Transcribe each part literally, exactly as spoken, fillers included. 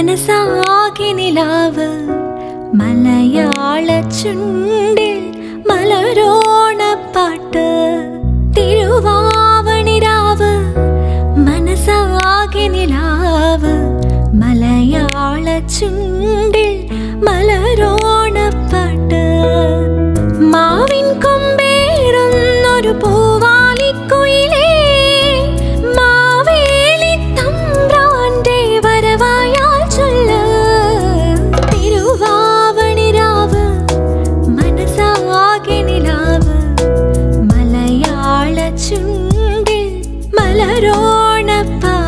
മനസാകെ നിലാവ് മലയാള ചുണ്ടിൽ മലരോണപ്പാട്ട് തിരുവാവണിരാവ് മനസാകെ നിലാവ് മലയാള ചുണ്ടിൽ മലരോണപ്പാട്ട് മാവിൻ കൊമ്പേറുന്നൊരു പൂവാലിക്കുയിലേ മാവേലി തമ്പ്രാന്റെ വരവായാൽ ചൊല്ല് തിരുവാവണിരാവ് മനസാകെ നിലാവ് മലയാള ചുണ്ടിൽ മലരോണപ്പാട്ട്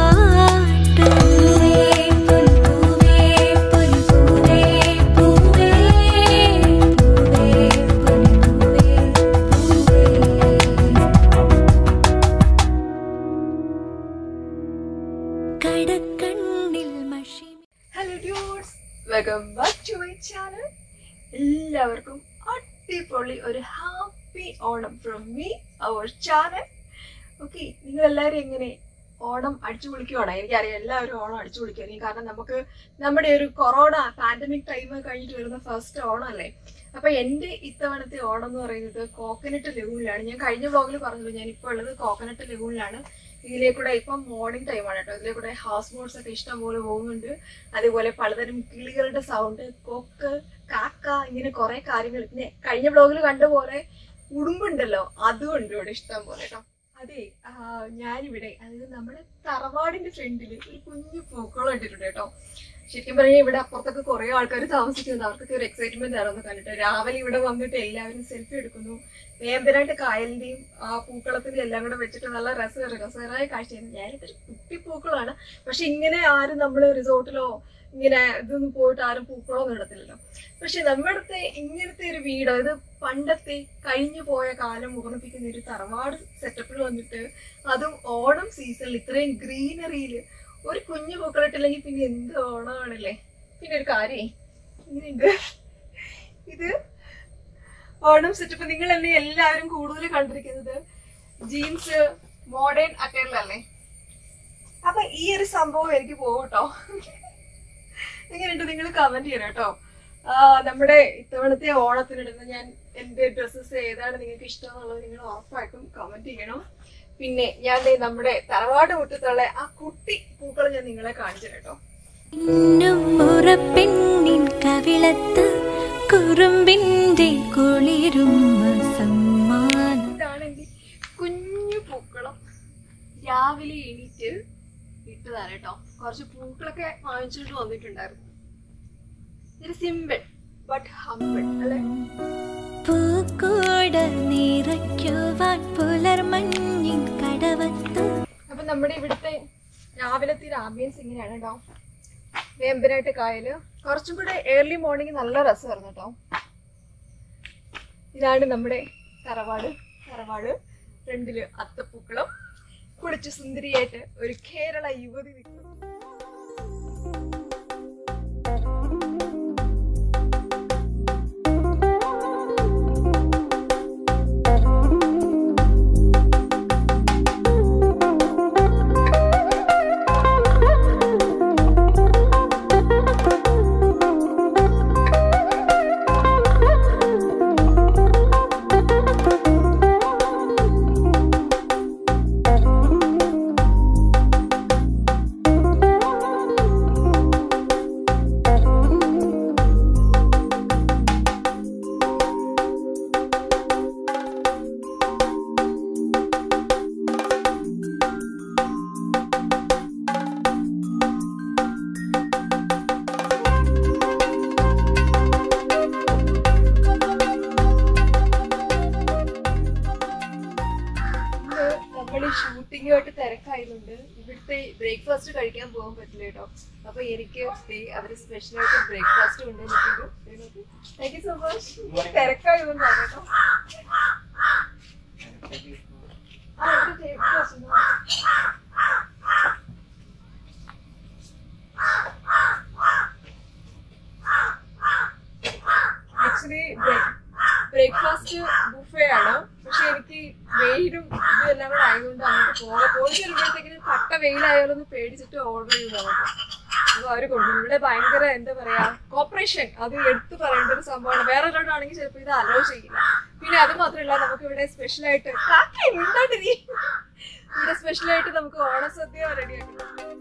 Welcome back to my channel. എല്ലാവർക്കും അടിപൊളി ഒരു happy Onam from me our channel. Okay, നിങ്ങൾ എല്ലാവരും എങ്ങനെ ഓണം അടിച്ചു പൊളിക്കുവാണോ? എനിക്കറിയാം എല്ലാവരും ഓണം അടിച്ചു പൊളിക്കുമായിരിക്കും. കാരണം നമുക്ക് നമ്മുടെ ഒരു കൊറോണ പാൻഡമിക് ടൈം കഴിഞ്ഞിട്ട് വരുന്ന ഫസ്റ്റ് ഓണം അല്ലേ. അപ്പൊ എൻ്റെ ഇത്തവണത്തെ ഓണം എന്ന് പറയുന്നത് കോക്കനട്ട് ലഗൂണിലാണ്. ഞാൻ കഴിഞ്ഞ വ്ളോഗിൽ പറഞ്ഞല്ലോ, ഞാൻ ഇപ്പോൾ ഉള്ളത് കോക്കനട്ട് ലഗൂണിലാണ്. ഇതിലേക്കൂടെ ഇപ്പം മോർണിംഗ് ടൈമാണ് കേട്ടോ. ഇതിലേക്കൂടെ ഹൗസ് ബോട്ട്സ് ഒക്കെ ഇഷ്ടം പോലെ പോകുന്നുണ്ട്. അതേപോലെ പലതരം കിളികളുടെ സൗണ്ട്, കൊക്ക്, കാക്ക, ഇങ്ങനെ കുറെ കാര്യങ്ങൾ. പിന്നെ കഴിഞ്ഞ വ്ളോഗിൽ കണ്ട പോലെ ഉടുമ്പുണ്ടല്ലോ, അതും ഉണ്ട് ഇവിടെ ഇഷ്ടം പോലെ കേട്ടോ. അതെ, ഞാനിവിടെ അതായത് നമ്മുടെ തറവാടിന്റെ ഫ്രണ്ടിൽ ഒരു കുഞ്ഞു പൂക്കളം ഇട്ടിട്ടുണ്ട് കേട്ടോ. ശരിക്കും പറഞ്ഞാൽ ഇവിടെ അപ്പുറത്തൊക്കെ കുറെ ആൾക്കാർ താമസിക്കുന്നുണ്ട്. അവർക്കൊക്കെ ഒരു എക്സൈറ്റ്മെന്റ് ആണെന്ന് കണ്ടിട്ട് രാവിലെ ഇവിടെ വന്നിട്ട് എല്ലാവരും സെൽഫി എടുക്കുന്നു. വേമ്പനാട്ട് കായലിന്റെയും ആ പൂക്കളത്തിന്റെയും എല്ലാം കൂടെ വെച്ചിട്ട് നല്ല രസകര രസകരമായ കാഴ്ചയായിരുന്നു. ഞാനിതൊരു കുട്ടി പൂക്കളാണ്, പക്ഷെ ഇങ്ങനെ ആരും നമ്മൾ റിസോർട്ടിലോ ഇങ്ങനെ ഇതൊന്നും പോയിട്ട് ആരും പൂക്കളൊന്നും ഇടത്തില്ലല്ലോ. പക്ഷെ നമ്മുടെ ഇങ്ങനത്തെ ഒരു വീട്, അതായത് പണ്ടത്തെ കഴിഞ്ഞു പോയ കാലം ഓർമ്മിപ്പിക്കുന്ന ഒരു തറവാട് സെറ്റപ്പിൽ വന്നിട്ട്, അതും ഓണം സീസണിൽ ഇത്രയും ഗ്രീനറിയിൽ ഒരു കുഞ്ഞു പൂക്കളിട്ടില്ലെങ്കിൽ പിന്നെ എന്ത് ഓണമാണല്ലേ. പിന്നെ ഒരു കാര്യം ഇങ്ങനെയുണ്ട്, ഇത് ഓണം സെറ്റപ്പ്. നിങ്ങൾ എന്നെ എല്ലാവരും കൂടുതൽ കണ്ടിരിക്കുന്നത് ജീൻസ് മോഡേൺ അറ്റയറിലല്ലേ. അപ്പൊ ഈ ഒരു സംഭവം എനിക്ക് പോകട്ടോ. എങ്ങനെയുണ്ട് നിങ്ങൾ കമന്റ് ചെയ്യണം കേട്ടോ. നമ്മുടെ ഇത്തവണത്തെ ഓണത്തിനിടുന്ന ഞാൻ എന്റെ ഡ്രസ്സസ് ഏതാണ് നിങ്ങൾക്ക് ഇഷ്ടം എന്നുള്ളത് നിങ്ങൾ ഉറപ്പായിട്ടും കമന്റ് ചെയ്യണം. പിന്നെ ഞാൻ നമ്മുടെ തറവാട് മുറ്റത്തുള്ള ആ കുട്ടി പൂക്കൾ ഞാൻ നിങ്ങളെ കാണിച്ചു കേട്ടോ. ഇതാണ് എന്റെ കുഞ്ഞു പൂക്കളം. രാവിലെ എണീറ്റ് ഇട്ടതാണ് കേട്ടോ. കുറച്ച് പൂക്കളൊക്കെ വാങ്ങിച്ചിട്ട് വന്നിട്ടുണ്ടായിരുന്നു. ഒരു സിമ്പിൾ ബട്ട് ഹംബിൾ അല്ലെ. അപ്പൊ നമ്മുടെ ഇവിടുത്തെ രാവിലത്തെ ഒരു ആംബിയൻസ് ഇങ്ങനെയാണ് കേട്ടോ. വേമ്പനാട്ട് കായല് കുറച്ചും കൂടെ ഏർലി മോർണിംഗ് നല്ല രസമായിരുന്നു കേട്ടോ. ഇതാണ് നമ്മുടെ തറവാട്. തറവാട് ഫ്രണ്ടില് അത്തപ്പൂക്കളം, കുളിച്ച് സുന്ദരിയായിട്ട് ഒരു കേരള യുവതി നിൽക്കുന്നു. ഷൂട്ടിങ്ങുമായിട്ട് തിരക്കായതുകൊണ്ട് ഇവിടുത്തെ ബ്രേക്ക്ഫാസ്റ്റ് കഴിക്കാൻ പോകാൻ പറ്റില്ല കേട്ടോ. അപ്പൊ എനിക്ക് അവര് സ്പെഷ്യലായിട്ട് ബ്രേക്ക്ഫാസ്റ്റ് കൊണ്ടുവന്നിട്ടുണ്ട്. Thank you so much. തിരക്കായതുകൊണ്ടാണ് കേട്ടോ. ആക്ച്വലി ബ്രേക്ക്ഫാസ്റ്റ് ബുഫേ മഴയാണ്. പക്ഷെ എനിക്ക് വെയിലും ഇതെല്ലാം കൂടെ ആയതുകൊണ്ട് അങ്ങോട്ട് പോകാം. പോയി വരുമ്പോഴത്തേക്കിന് കട്ട വെയിലായാലൊന്ന് പേടിച്ചിട്ട് ഓർഡർ ചെയ്തതാണ്. അപ്പൊ അവര് കൊണ്ടു. ഇവിടെ ഭയങ്കര എന്താ പറയാ കോപ്പറേഷൻ, അത് എടുത്തു പറയേണ്ട ഒരു സംഭവമാണ്. വേറെ ഒരാളാണെങ്കിൽ ചിലപ്പോൾ ഇത് അലോ ചെയ്യില്ല. പിന്നെ അത് മാത്രമല്ല, നമുക്ക് ഇവിടെ സ്പെഷ്യലായിട്ട് ഇവിടെ സ്പെഷ്യലായിട്ട് നമുക്ക് ഓണസദ്യ റെഡിയാക്കി.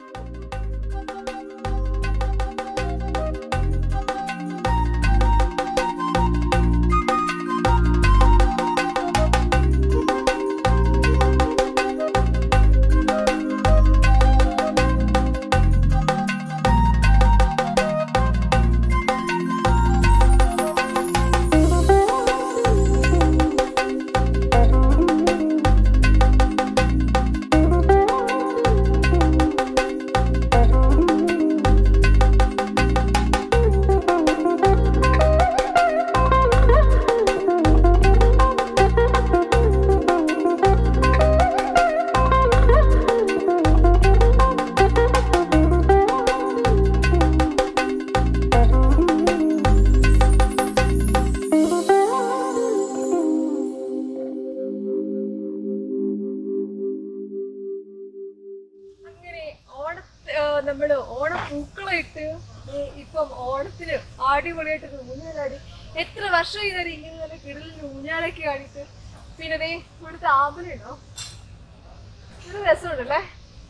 നമ്മള് ഓണപ്പൂക്കളായിട്ട് ഇപ്പം ഓണത്തിന് അടിപൊളിയായിട്ട് ഊഞ്ഞാലാടി. എത്ര വർഷം ഇതുവരെ ഇങ്ങനെ നല്ല കിടലിന് ഊഞ്ഞാലൊക്കെ ആടിയിട്ട്. പിന്നെ ദേ ഇവിടുത്തെ ആമ്പലുണ്ടോ, ഒരു രസമുണ്ടല്ലേ.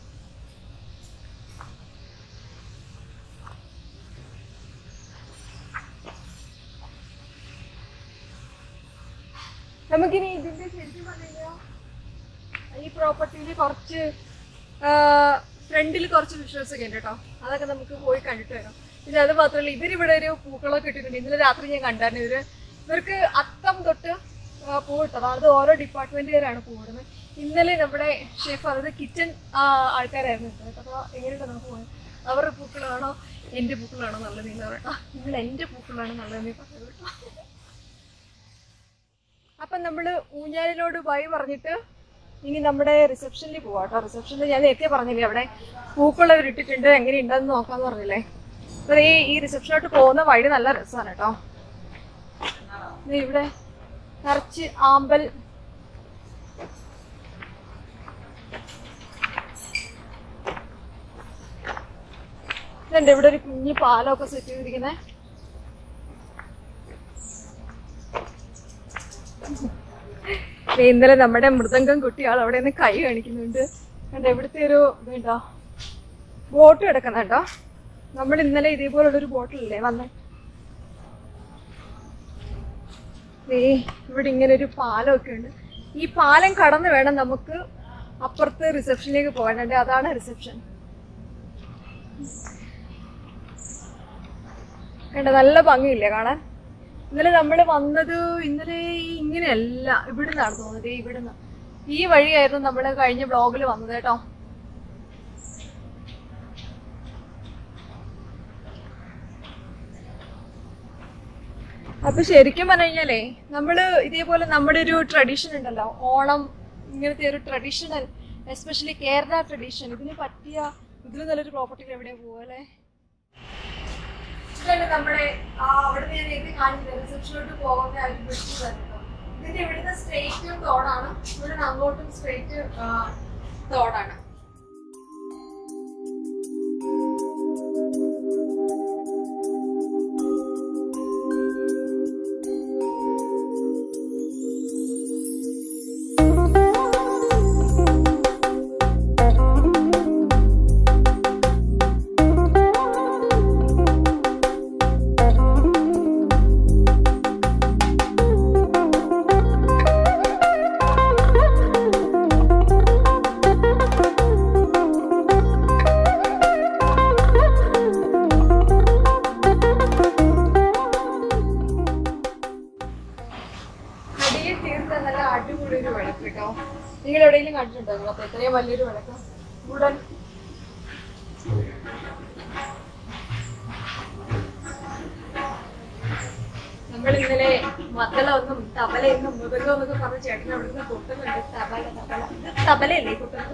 നമുക്കിനി ഇതിന്റെ ശരിക്കും പറഞ്ഞു കഴിഞ്ഞാൽ ഈ പ്രോപ്പർട്ടിയിൽ കുറച്ച് ഫ്രണ്ടിൽ കുറച്ച് വിഷ്വൽസ് ഒക്കെ ഉണ്ട് കേട്ടോ. അതൊക്കെ നമുക്ക് പോയി കണ്ടിട്ട് വരാം. പിന്നെ അത് മാത്രമല്ല, ഇവരിവിടെ ഒരു പൂക്കളൊക്കെ ഇട്ടിട്ടുണ്ട്. ഇന്നലെ രാത്രി ഞാൻ കണ്ടായിരുന്നു. ഇവര് ഇവർക്ക് അത്തം തൊട്ട് പൂവിട്ടത്, അത് ഓരോ ഡിപ്പാർട്ട്മെന്റുകാരാണ് പൂവിടുന്നത്. ഇന്നലെ നമ്മുടെ ഷെഫ്, അതായത് കിച്ചൺ ആൾക്കാരായിരുന്നു ഇട്ടത്. അപ്പോൾ എങ്ങനെയുണ്ട് നമുക്ക് പോകാൻ? അവരുടെ പൂക്കളാണോ എൻ്റെ പൂക്കളാണോ നല്ലത് എന്ന് പറയട്ടോ. നിങ്ങൾ എൻ്റെ പൂക്കളാണ് നല്ലതെന്ന് പറഞ്ഞത് കേട്ടോ. അപ്പം നമ്മൾ ഊഞ്ഞാലിനോട് ബൈ പറഞ്ഞിട്ട് ഇനി നമ്മുടെ റിസപ്ഷനിൽ പോവാം കേട്ടോ. റിസപ്ഷനിൽ ഞാൻ നേരത്തെ പറഞ്ഞില്ലേ അവിടെ പൂക്കളവർ ഇട്ടിട്ടുണ്ട്, എങ്ങനെയുണ്ടെന്ന് നോക്കാന്ന് പറഞ്ഞില്ലേ. അപ്പോൾ ഈ ഈ റിസപ്ഷനോട്ട് പോകുന്ന വഴി നല്ല രസമാണ് കേട്ടോ. ഇവിടെ നിറച്ച് ആമ്പൽ, ഇതുണ്ട്. ഇവിടെ ഒരു കുഞ്ഞി പാലമൊക്കെ സെറ്റ് ചെയ്തിരിക്കുന്നത്. ഇന്നലെ നമ്മുടെ മൃദംഗം കുട്ടിയാൾ അവിടെ നിന്ന് കൈ കാണിക്കുന്നുണ്ട്. കണ്ടോ ഇവിടുത്തെ ഒരു ഇതുണ്ടോ ബോട്ട് കിടക്കുന്നുണ്ടോ. നമ്മൾ ഇന്നലെ ഇതേപോലുള്ളൊരു ബോട്ടിലല്ലേ വന്നേ. ഏ ഇവിടെ ഇങ്ങനെ ഒരു പാലമൊക്കെ ഉണ്ട്. ഈ പാലം കടന്ന് വേണം നമുക്ക് അപ്പുറത്ത് റിസപ്ഷനിലേക്ക് പോകാനുണ്ട്. അതാണ് റിസപ്ഷൻ. കണ്ടോ നല്ല ഭംഗിയില്ലേ കാണാൻ. ഇന്നലെ നമ്മൾ വന്നത് ഇന്നലെ ഇങ്ങനെയല്ല, ഇവിടുന്നാണ് തോന്നുന്നത്. ഇവിടുന്ന് ഈ വഴിയായിരുന്നു നമ്മൾ കഴിഞ്ഞ ബ്ലോഗിൽ വന്നത് കേട്ടോ. അപ്പൊ ശരിക്കും പറഞ്ഞു കഴിഞ്ഞാലേ നമ്മള് ഇതേപോലെ നമ്മുടെ ഒരു ട്രഡീഷൻ ഉണ്ടല്ലോ, ഓണം ഇങ്ങനത്തെ ഒരു ട്രഡീഷണൽ, എസ്പെഷ്യലി കേരള ട്രഡീഷൻ, ഇതിന് പറ്റിയ ഇതിൽ നല്ലൊരു പ്രോപ്പർട്ടിയിൽ എവിടെ പോവല്ലേ. ഇതാണ് നമ്മുടെ അവിടെ ഞാൻ നേരത്തെ കാണിച്ചത് റിസപ്ഷനിലോട്ട് പോകുന്ന ഒരു ബ്രിഡ്ജ് തന്നെ. ഇതിന്റെ ഇവിടുത്തെ സ്ട്രെയിറ്റ് തോടാണ്, ഇവിടെ അങ്ങോട്ടും സ്ട്രെയിറ്റ് തോടാണ്. അടിപൊളിയൊരു വിളക്ക് കേട്ടോ. നിങ്ങൾ എവിടെയെങ്കിലും കണ്ടിട്ടുണ്ടോ? അപ്പൊ എത്രയും വലിയൊരു വിളക്ക് ഉടൻ നമ്മൾ ഇന്നലെ മദ്ദളൊന്നും തബലയൊന്നും മുതലോ എന്നൊക്കെ പറഞ്ഞ ചേട്ടൻ അവിടെ നിന്ന് കൊട്ടുന്നുണ്ട്. തബല തബല തബലയല്ലേ കൊട്ടുന്നത്?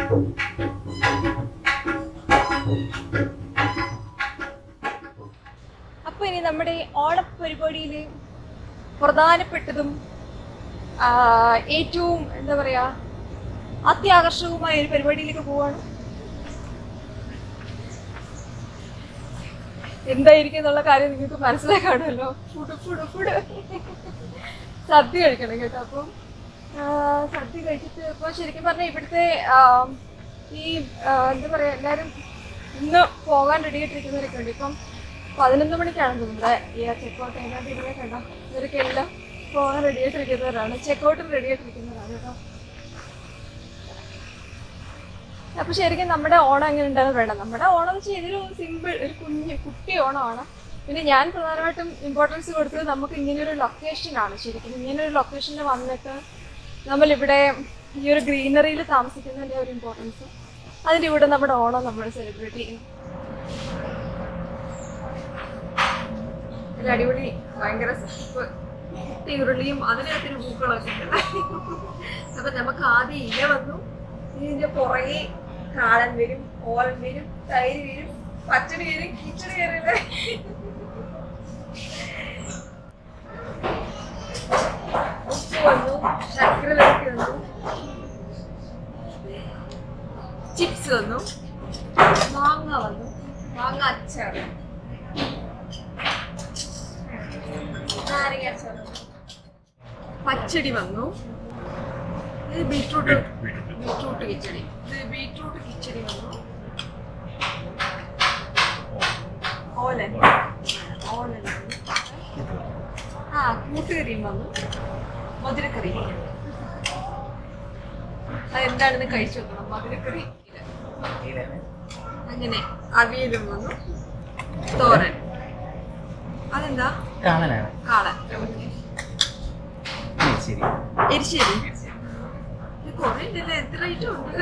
അപ്പൊ ഇനി നമ്മുടെ ഓണപരിപാടിയിൽ പ്രധാനപ്പെട്ടതും ഏറ്റവും എന്താ പറയാ അത്യാകർഷകവുമായ ഒരു പരിപാടിയിലേക്ക് പോവാണ്. എന്തായിരിക്കും എന്നുള്ള കാര്യം നിങ്ങൾക്ക് മനസ്സിലാക്കാണല്ലോ. ഫുഡ് ഫുഡ് ഫുഡ് സദ്യ കഴിക്കണം കേട്ടോ. അപ്പം സദ്യ കഴിച്ചിട്ട് ഇപ്പൊ ശരിക്കും പറഞ്ഞാൽ ഇവിടുത്തെ ഈ എന്താ പറയാ എല്ലാരും ഇന്ന് പോകാൻ റെഡി ആയിട്ടിരിക്കുന്നവരൊക്കെ ഉണ്ട്. ഇപ്പം പതിനൊന്ന് മണിക്കാണ് നമ്മുടെ ഈ ചെക്കൗട്ട് അതിനകത്ത് ഇവിടെ കണ്ടോ ഇവരൊക്കെ എല്ലാം പോകാൻ റെഡി ആയിട്ടിരിക്കുന്നവരാണ്. ചെക്കൗട്ടും റെഡി ആയിട്ടിരിക്കുന്നവരാണ് കേട്ടോ. അപ്പൊ ശരിക്കും നമ്മുടെ ഓണം എങ്ങനെ ഉണ്ടാകുന്ന വേണം. നമ്മുടെ ഓണം എന്ന് വെച്ചാൽ ഇതൊരു സിമ്പിൾ ഒരു കുഞ്ഞ് കുട്ടി ഓണമാണ്. പിന്നെ ഞാൻ പ്രധാനമായിട്ടും ഇമ്പോർട്ടൻസ് കൊടുത്തത് നമുക്ക് ഇങ്ങനെയൊരു ലൊക്കേഷനാണ്. ശരിക്കും ഇങ്ങനെയൊരു ലൊക്കേഷനിൽ വന്നിട്ട് നമ്മളിവിടെ ഈ ഒരു ഗ്രീനറിയിൽ താമസിക്കുന്നതിൻ്റെ ഒരു ഇമ്പോർട്ടൻസ്, അതിൻ്റെ കൂടെ നമ്മുടെ ഓണം നമ്മൾ സെലിബ്രേറ്റ് ചെയ്യും. ഒരു അടിപൊളി ഭയങ്കര ഉരുളിയും അതിനകത്തിന് പൂക്കളൊക്കെ ഉണ്ട്. അപ്പൊ നമുക്ക് ആദ്യം ഇല വന്നു, ഇതിന്റെ പുറകെ കാളൻ വരും, ഓലൻ വരും, തൈര് വരും, പച്ചടി വരും, കിച്ചടി വരില്ലേ. ഉപ്പ് വന്നു, ശർക്കര വരട്ടി വന്നു, ചിപ്സ് വന്നു, മാങ്ങ വന്നു, മാങ്ങ അച്ചാർ, നാരങ്ങ അച്ചാർ, പച്ചടി വന്നു, ഇത് ബീട്രൂട്ട് ബീട്രൂട്ട് കിച്ചടി ഇത് ബീട്രൂട്ട് കിച്ചടി വന്നു, ഓലൻ ഓലൻ ആ കൂട്ടുകറിയും വന്നു, മധുരക്കറി. അതെന്താണെന്ന് കഴിച്ചു നോക്കണം. മധുരക്കറി അങ്ങനെ അവിയലും വന്നു, തോരൻ അതെന്താ കാളൻ എരിശ്ശേരി കൊറേ ഉണ്ടല്ലേ, എത്ര ഐറ്റം ഉണ്ട്.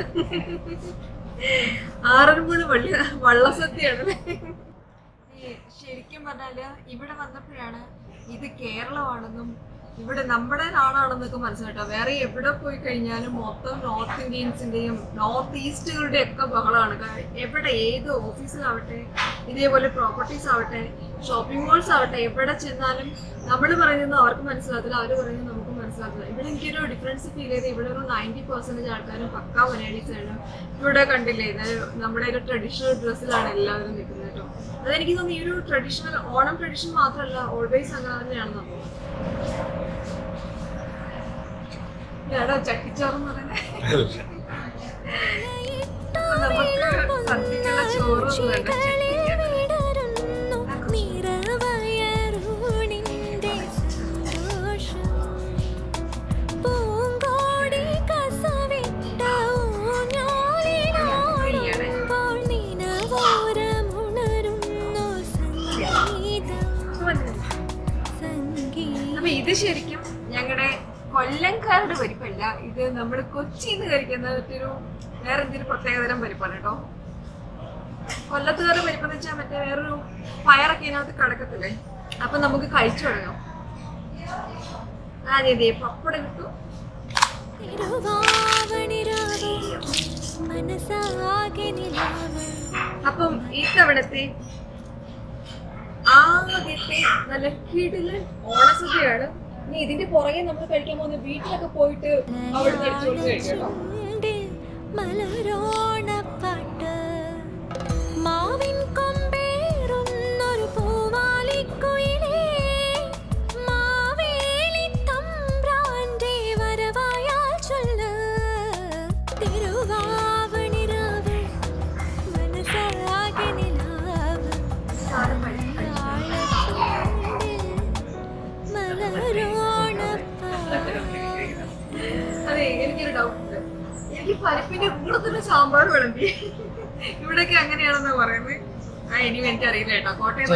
ആറന്മുള വള്ളി വള്ളസദ്യയാണല്ലേ. ശരിക്കും പറഞ്ഞാല് ഇവിടെ വന്നപ്പോഴാണ് ഇത് കേരളമാണെന്നും ഇവിടെ നമ്മുടെ നാടാണെന്നൊക്കെ മനസ്സിലാട്ടോ. വേറെ എവിടെ പോയി കഴിഞ്ഞാലും മൊത്തം നോർത്ത് ഇന്ത്യൻസിന്റെയും നോർത്ത് ഈസ്റ്റുകളുടെ ഒക്കെ ബഹളമാണ്. എവിടെ ഏത് ഓഫീസിലാവട്ടെ, ഇതേപോലെ പ്രോപ്പർട്ടീസ് ആവട്ടെ, ഷോപ്പിംഗ് മോൾസ് ആവട്ടെ, എവിടെ ചെന്നാലും നമ്മൾ പറയുന്നത് അവർക്ക് മനസ്സിലാകത്തില്ല, അവർ പറയുന്നത് നമുക്ക് മനസ്സിലാക്കില്ല. ഇവിടെ എനിക്കൊരു ഡിഫറൻസ് ഫീൽ ചെയ്ത് ഇവിടെ ഒരു നയൻറ്റി പെർസെൻറ്റേജ് ആൾക്കാരും പക്കാ മലയാളീസ് ആണ്. ഇവിടെ കണ്ടില്ലേ, നമ്മുടെ ഒരു ട്രഡീഷണൽ ഡ്രസ്സിലാണ് എല്ലാവരും നിൽക്കുന്നത് കേട്ടോ. അതെനിക്ക് തോന്നുന്നു ഈ ഒരു ട്രഡീഷണൽ ഓണം ട്രഡീഷൻ മാത്രമല്ല, ഓൾവേസ് അങ്ങനെ തന്നെയാണെന്ന് തോന്നുന്നു. ഞാനോ ചട്ടിച്ചോറെന്ന് പറയുന്നത് നമുക്ക് സദ്യക്കുള്ള ചോറ് വേണ്ട. അപ്പൊ ഇത് ശരിക്കും ഞങ്ങളുടെ കൊല്ലംകാരുടെ പരിപ്പല്ല, ഇത് നമ്മൾ കൊച്ചിന്ന് കഴിക്കുന്ന ഒരു വേറെ എന്തൊരു പ്രത്യേകതരം പരിപ്പാണ് കേട്ടോ. കൊല്ലത്തുകാരുടെ പരിപ്പെന്ന് വെച്ചാൽ മറ്റേ വേറൊരു പയറൊക്കെ ഇതിനകത്ത് കിടക്കത്തില്ലേ. അപ്പൊ നമുക്ക് കഴിച്ചു തുടങ്ങാം. അതെ അതെ പപ്പടം കിട്ടും. അപ്പം ഇത്തവണത്തെ ആദ്യത്തെ നല്ല കിടിലൻ ഓണസദ്യയാണ്. ഇനി ഇതിന്റെ പുറകെ നമ്മൾ കഴിക്കാൻ പോകുന്ന വീട്ടിലൊക്കെ പോയിട്ട് അവിടെ കഴിച്ചോണ്ട് കഴിക്കണം. അതെ, എനിക്കൊരു ഡൗട്ട് ഉണ്ട്. എനിക്ക് പരിപ്പിന്റെ കൂടെ തന്നെ സാമ്പാർ വിളമ്പി. ഇവിടെയൊക്കെ അങ്ങനെയാണെന്നാ പറയുന്നത്. ആ ഇനി എനിക്കറിയില്ല കേട്ടോ. കോട്ടയം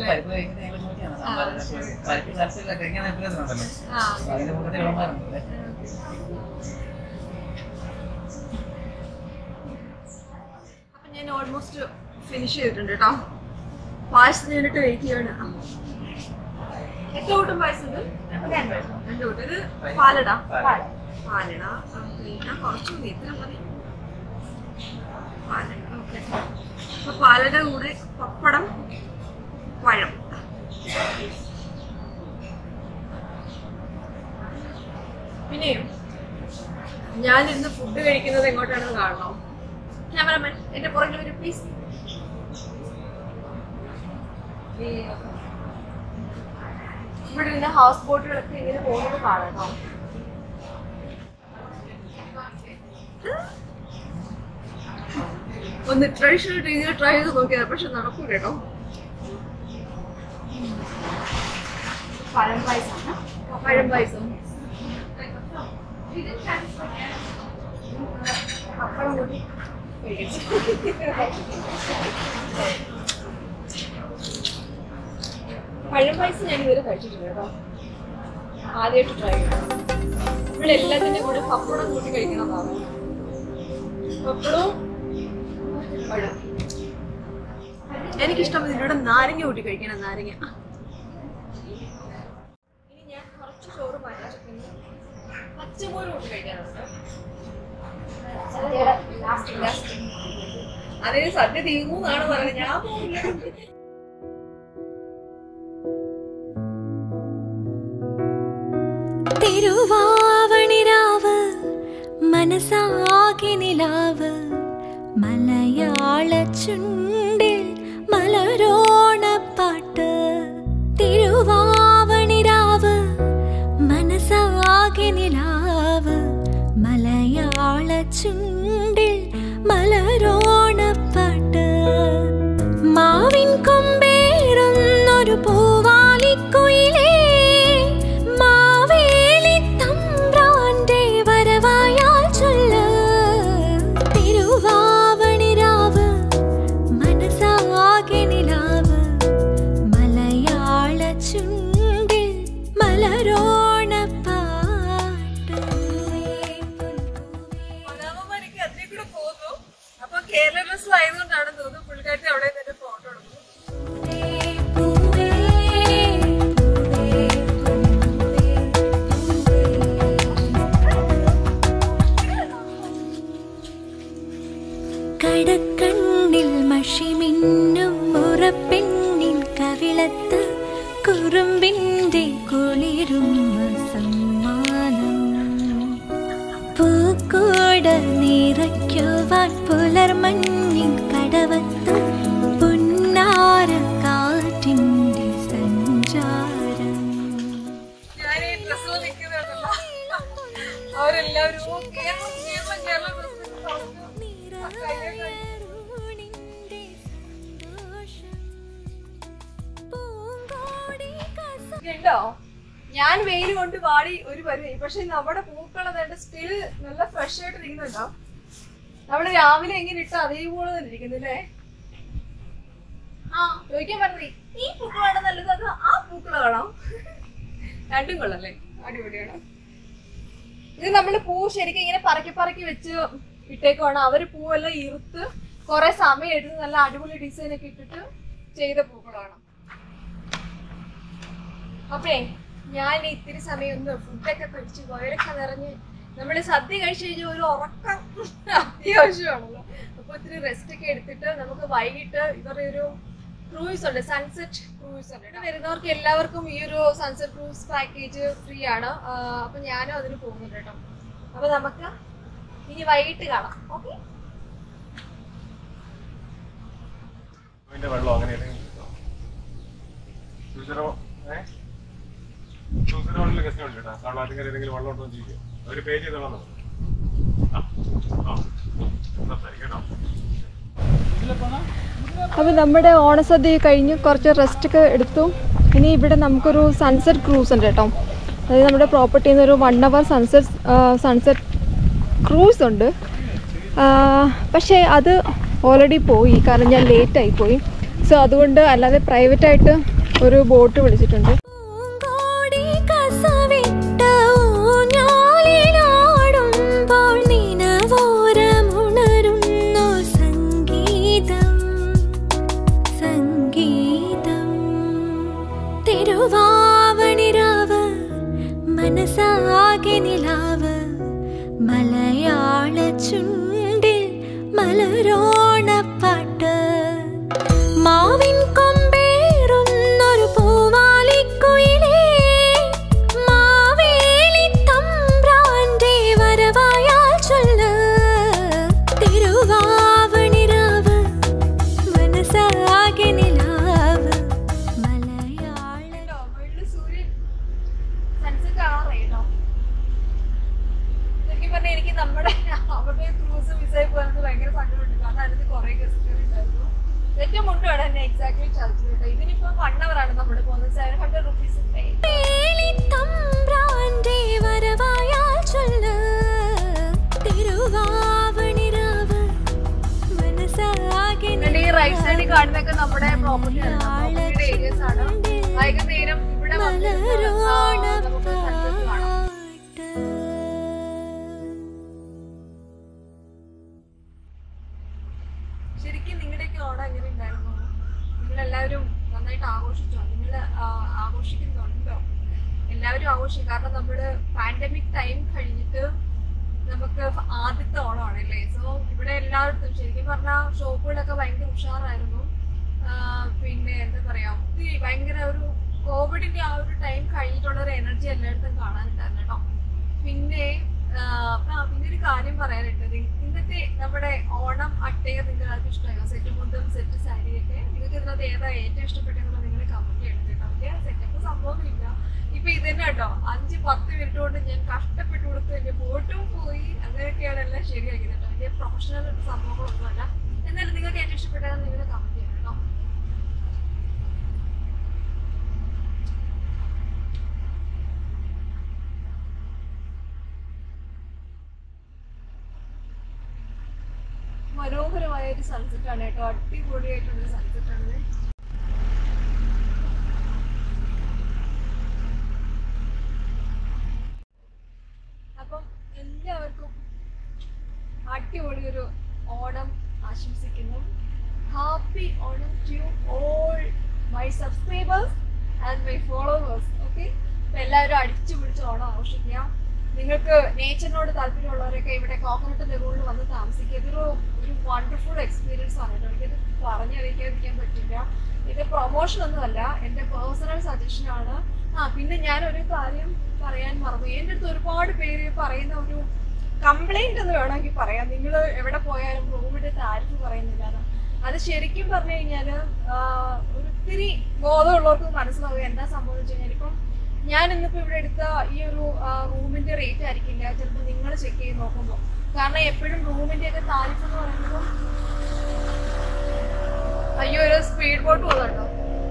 അപ്പൊ ഞാൻ ഓൾമോസ്റ്റ് ഫിനിഷ് ചെയ്തിട്ടുണ്ട് കേട്ടോ. പായസം ഞാനിട്ട് വെയിറ്റ് ചെയ്യാണ്. എത്ര കൂട്ടം പായസം ഉണ്ട്? രണ്ട് കൂട്ടം. ഇത് പാലട പാലട കുറച്ചു മതി, ഇത്ര മതി. പാലയുടെ കൂടെ പപ്പടം, പഴം. പിന്നെയും ഞാനിരുന്ന് ഫുഡ് കഴിക്കുന്നത് എങ്ങോട്ടാണെന്ന് കാണണം. ക്യാമറമാൻ എന്റെ പുറകിൽ ഒരു പ്ലീസ്. ഇവിടെ ഇരുന്ന് ഹൗസ് ബോട്ടുകളൊക്കെ ഇങ്ങനെ പോകുന്നത് കാണട്ടോ. ഒന്ന് ട്രഡീഷണൽ രീതിയിൽ ട്രൈ ചെയ്ത് നോക്കിയത്, പക്ഷെ നടക്കൂല കേട്ടോ. പഴം പായസം പഴം പായസം പപ്പടം കൂടി പഴം പായസം ഞാൻ ഇതുവരെ കഴിച്ചിട്ടില്ല കേട്ടോ. ആദ്യമായിട്ട് ട്രൈ ചെയ്യണം. ഇവിടെ എല്ലാത്തിൻ്റെ കൂടെ പപ്പടം കൂട്ടി കഴിക്കുന്നതാണ്. പപ്പടവും പഴം. എനിക്കിഷ്ടം ഇതിലൂടെ നാരങ്ങ കൂട്ടി കഴിക്കണം. നാരങ്ങ. ഇനി ഞാൻ കുറച്ച് ചോറ് മാറ്റിട്ടുണ്ട്. പച്ചമോര് കൂട്ടി കഴിക്കാനുണ്ട്. അതിന് സദ്യ തീർന്നു എന്നാണ് പറയുന്നത്. ഞാൻ പോകില്ല. തിരുവാവണിരാവ് മനസാകെ നിലാവ് മലയാള ചുണ്ടിൽ മലരോണപ്പാട്ട്. തിരുവാവണിരാവ് മനസാകെ നിലാവ് മലയാള ചുണ്ടിൽ മലരോണപ്പാട്ട്. മാവിൻ കൊമ്പേറുന്നൊരു പൂവാലിക്കുയിലേ ആയതുകൊണ്ടാണ് തോന്നുന്നു പുള്ളിക്കാരത്തി അവിടെ നിന്ന് ഫോട്ടോ എടുക്കും. കടക്കണ്ണിൽ മഷിമിന്നും മുറപ്പെണ്ണിൻ കവിളത്ത് കുറുമ്പിന്റെ കുളിരും സമ്മാനം. പൂക്കോട നിറയ്ക്കുവാൻ പുലർമഞ്ഞിൻ കടവത്ത് പുന്നാര കാറ്റിന്റെ സഞ്ചാരം. ഞാൻ ഈ ഡ്രസ്സിൽ നിൽക്കുന്നുണ്ടല്ലോ, അവരെല്ലാവരും കേരളം കേരളം കേരളം ണ്ടോ. ഞാൻ വെയിൽ കൊണ്ട് പാടി ഒരു പരിധി, പക്ഷെ നമ്മുടെ പൂക്കളതായിട്ട് സ്റ്റിൽ നല്ല ഫ്രഷ് ആയിട്ട് ഇരിക്കുന്നുണ്ടോ. നമ്മള് രാവിലെ എങ്ങനെ ഇട്ടോ അതേപോലെ തന്നെ ഇരിക്കുന്നില്ലേ. ആ ചോദിക്കാൻ പറഞ്ഞേ, ഈ പൂക്കളാണ് നല്ലത് അതോ ആ പൂക്കളാണോ? രണ്ടും കൊള്ളല്ലേ, അടിപൊളിയാണ്. ഇത് നമ്മള് പൂ ശരിക്കും ഇങ്ങനെ പറക്കി പറക്കി വെച്ച് ഇട്ടേക്കുവാണ്. അവര് പൂവെല്ലാം ഇറുത്ത് കുറെ സമയം എടുത്ത് നല്ല അടിപൊളി ഡിസൈൻ ഒക്കെ ഇട്ടിട്ട് ചെയ്ത പൂക്കളാണ്. അപ്പേ ഞാൻ ഇത്തിരി സമയം ഒന്ന് ഫുഡൊക്കെ കഴിച്ച് വയറൊക്കെ നിറഞ്ഞ് നമ്മള് സദ്യ കഴിച്ചു കഴിഞ്ഞാൽ ഒരു ഉറക്കം അത്യാവശ്യമാണല്ലോ. അപ്പൊ ഇത്തിരി റെസ്റ്റ് ഒക്കെ എടുത്തിട്ട് നമുക്ക് വൈകിട്ട് ഇവരുടെ ഒരു ക്രൂയിസ് ഉണ്ട്, സൺസെറ്റ് ക്രൂയിസ് ഉണ്ട്. ഇവിടെ വരുന്നവർക്ക് എല്ലാവർക്കും ഈ ഒരു സൺസെറ്റ് ക്രൂസ് പാക്കേജ് ഫ്രീ ആണ്. അപ്പൊ ഞാനും അതിന് പോകുന്നുണ്ട് കേട്ടോ. അപ്പൊ നമുക്ക് ഇനി വൈകിട്ട് കാണാം. ഓക്കെ. അപ്പോൾ നമ്മുടെ ഓണസദ്യ കഴിഞ്ഞ് കുറച്ച് റെസ്റ്റ് ഒക്കെ എടുത്തു. ഇനി ഇവിടെ നമുക്കൊരു സൺസെറ്റ് ക്രൂസ് ഉണ്ട് കേട്ടോ. അതായത് നമ്മുടെ പ്രോപ്പർട്ടിയിൽ നിന്ന് ഒരു one hour sunset sunset cruise ഉണ്ട്. പക്ഷേ അത് ഓൾറെഡി പോയി, കാരണം ഞാൻ ലേറ്റായി പോയി. സോ അതുകൊണ്ട് അല്ലാതെ പ്രൈവറ്റായിട്ട് ഒരു ബോട്ട് വിളിച്ചിട്ടുണ്ട്. തിരുവാവണിരാവ് മനസാകെ നിലാവ് മലയാള ചുണ്ടിൽ മലരോണപ്പാട്ട്. ഭയങ്കര സങ്കടമുണ്ട്. കാരണം അതിനകത്ത് കുറെ ഗസ്റ്റുകൾ ഉണ്ടായിരുന്നു. ഏറ്റവും മുട്ടാണ് എന്നെ എക്സാക്ട്ലി ചർച്ച. ഇതിനിപ്പോ വൺ അവർ ആണ് നമ്മൾ പോകുന്നത്. സെവൻ ഹൺഡ്രഡ് റുപ്പീസ് ഈ റൈറ്റ് സൈഡിൽ കാണുന്നൊക്കെ നമ്മുടെ പ്രോപ്പർട്ടി ആണ്, പ്രോപ്പർട്ടിയുടെ ഏരിയസ് ആണ്. വൈകുന്നേരം ഇവിടെ നമുക്ക് സൺസെറ്റ് കാണാം. ശരിക്കും നിങ്ങളുടെയൊക്കെ ഓണം എങ്ങനെ ഉണ്ടായിരുന്നു? നിങ്ങളെല്ലാവരും നന്നായിട്ട് ആഘോഷിച്ചോ? നിങ്ങൾ ആഘോഷിക്കുന്നുണ്ടോ? എല്ലാവരും ആഘോഷിക്കും. കാരണം നമ്മുടെ പാൻഡമിക് ടൈം കഴിഞ്ഞിട്ട് നമുക്ക് ആദ്യത്തെ ഓണമാണ് അല്ലേ. സോ ഇവിടെ എല്ലായിടത്തും ശരിക്കും പറഞ്ഞാൽ ഷോപ്പുകളൊക്കെ ഭയങ്കര ഉഷാറായിരുന്നു. പിന്നെ എന്താ പറയാ, ഒത്തിരി ഭയങ്കര ഒരു കോവിഡിന്റെ ആ ഒരു ടൈം കഴിഞ്ഞിട്ടുള്ള ഒരു എനർജി എല്ലായിടത്തും കാണാനുണ്ടായിരുന്നു കേട്ടോ. പിന്നെ പിന്നെ ഒരു കാര്യം പറയാനുണ്ട്. ഇന്നത്തെ നമ്മുടെ ഓണം അട്ടയെ നിങ്ങൾക്ക് ഇഷ്ടമായോ? സെറ്റ് മുണ്ടും സെറ്റ് സാരിയൊക്കെ നിങ്ങൾക്ക് ഇതിനകത്ത് ഏതാ ഏറ്റവും ഇഷ്ടപ്പെട്ടെന്നുള്ള നിങ്ങൾ കമന്റ് ചെയ്യണം കേട്ടോ. വലിയ സെറ്റപ്പ് സംഭവമില്ല. ഇപ്പൊ ഇത് തന്നെ കേട്ടോ, അഞ്ച് പത്ത് മിനിറ്റ് കൊണ്ട് ഞാൻ കഷ്ടപ്പെട്ട് കൊടുത്ത് എന്റെ ബോട്ടും പോയി അങ്ങനെയൊക്കെയാണ് എല്ലാം ശരിയാക്കിയത് കേട്ടോ. വലിയ പ്രൊഫഷണൽ സംഭവങ്ങളൊന്നുമല്ല. എന്നാലും നിങ്ങൾക്ക് ഏറ്റവും ഇഷ്ടപ്പെട്ടതെന്ന് നിങ്ങൾ കമന്റ് ചെയ്യണം കേട്ടോ. മനോഹരമായ ഒരു സൺസെറ്റ് ആണ് കേട്ടോ. അടിപൊളിയായിട്ടുള്ള സൺസെറ്റ് ആണ്. അപ്പം എല്ലാവർക്കും അടിപൊളി ഒരു ഓണം ആശംസിക്കുന്നു. Happy Onam to all my subscribers and my followers. Okay, അപ്പം എല്ലാവരും അടിച്ചു പിടിച്ച് ഓണം ആഘോഷിക്കുക. നിങ്ങൾക്ക് നേച്ചറിനോട് താല്പര്യമുള്ളവരൊക്കെ ഇവിടെ കോക്കനട്ട് ലഗൂണിൽ വന്ന് താമസിക്കുക. ഇതൊരു ഒരു വണ്ടർഫുൾ എക്സ്പീരിയൻസ് ആണ് കേട്ടോ. എനിക്കത് പറഞ്ഞറിയിക്കാതിരിക്കാൻ പറ്റില്ല. ഇത് പ്രൊമോഷൻ ഒന്നുമല്ല, എൻ്റെ പേഴ്സണൽ സജഷനാണ്. ആ പിന്നെ ഞാനൊരു കാര്യം പറയാൻ മറന്നു. എൻ്റെ അടുത്ത് ഒരുപാട് പേര് പറയുന്ന ഒരു കംപ്ലൈൻറ്റ് എന്ന് വേണമെങ്കിൽ പറയാം, നിങ്ങൾ എവിടെ പോയാലും റൂമിൻ്റെ താരിഫ് പറയുന്നില്ല. അത് ശരിക്കും പറഞ്ഞു കഴിഞ്ഞാൽ ഒത്തിരി ബോധമുള്ളവർക്ക് മനസ്സിലാവുക എന്താ സംഭവിച്ചു കഴിഞ്ഞാൽ, ഇപ്പം ഞാൻ ഇന്നിപ്പോൾ ഇവിടെ എടുത്ത ഈ ഒരു റൂമിൻ്റെ റേറ്റ് ആയിരിക്കില്ല ചിലപ്പോൾ നിങ്ങൾ ചെക്ക് ചെയ്ത് നോക്കുമ്പോൾ. കാരണം എപ്പോഴും റൂമിൻ്റെയൊക്കെ താരിഫ് എന്ന് പറയുമ്പോൾ അയ്യോ ഒരു സ്പീഡ് ബോട്ട് പോകുന്നുണ്ടോ.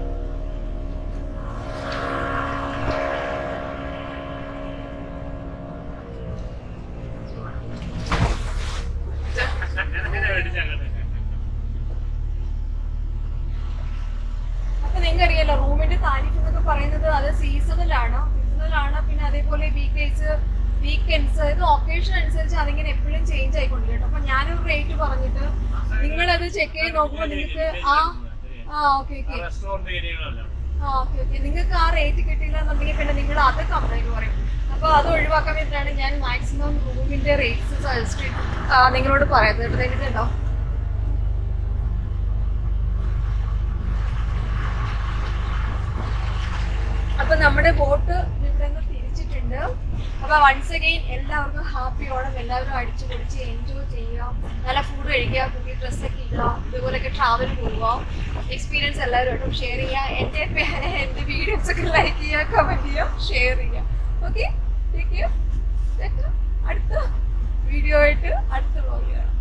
അപ്പൊ നിങ്ങൾക്കറിയാലോ റൂമിന്റെ താരിഫ് എന്നൊക്കെ പറയുന്നത് അത് സീസണലാണ് സീസണലാണ് പിന്നെ അതേപോലെ വീക്ക് ഡേയ്സ് വീക്കെൻഡ്സ് ഇത് ഒക്കേഷൻ അനുസരിച്ച് അതിങ്ങനെ എപ്പോഴും ചേഞ്ച് ആയിക്കൊണ്ടിരിക്കും. അപ്പൊ ഞാനൊരു റേറ്റ് പറഞ്ഞിട്ട് നിങ്ങളത് ചെക്ക് ചെയ്ത് നോക്കുമ്പോൾ നിങ്ങൾക്ക് ആ ആ ഓക്കെ ഓക്കെ ആ ഓക്കെ ഓക്കെ നിങ്ങൾക്ക് ആ റേറ്റ് കിട്ടിയില്ല എന്നുണ്ടെങ്കിൽ പിന്നെ നിങ്ങൾ അത് കംപ്ലൈന്റ് പറയും. അപ്പോൾ അത് ഒഴിവാക്കാൻ വേണ്ടിയിട്ടാണ് ഞാൻ മാക്സിമം റൂമിന്റെ റേറ്റ്സ് സജസ്റ്റ് നിങ്ങളോട് പറയുന്നത് കേട്ടോ. എനിക്കുണ്ടോ അപ്പൊ നമ്മുടെ ബോട്ട് ഇവിടെ നിന്ന് തിരിച്ചിട്ടുണ്ട്. അപ്പൊ വൺസ് അഗെയിൻ എല്ലാവർക്കും ഹാപ്പി ഓണം. എല്ലാവരും അടിച്ചു പൊളിച്ച് എൻജോയ് ചെയ്യുക, നല്ല ഫുഡ് കഴിക്കുക, പുതിയ ഡ്രസ്സൊക്കെ ഇടുക, ഇതുപോലെയൊക്കെ ട്രാവൽ പോവുക. എക്സ്പീരിയൻസ് എല്ലാവരും ഷെയർ ചെയ്യുക. എൻ്റെ എൻ്റെ വീഡിയോസ് ഒക്കെ ലൈക്ക് ചെയ്യുക, കമന്റ് ചെയ്യുക, ഷെയർ ചെയ്യുക. Okay, take care. അടുത്ത വീഡിയോ ആയിട്ട് അടുത്ത വ്ലോഗ് ചെയ്യാം.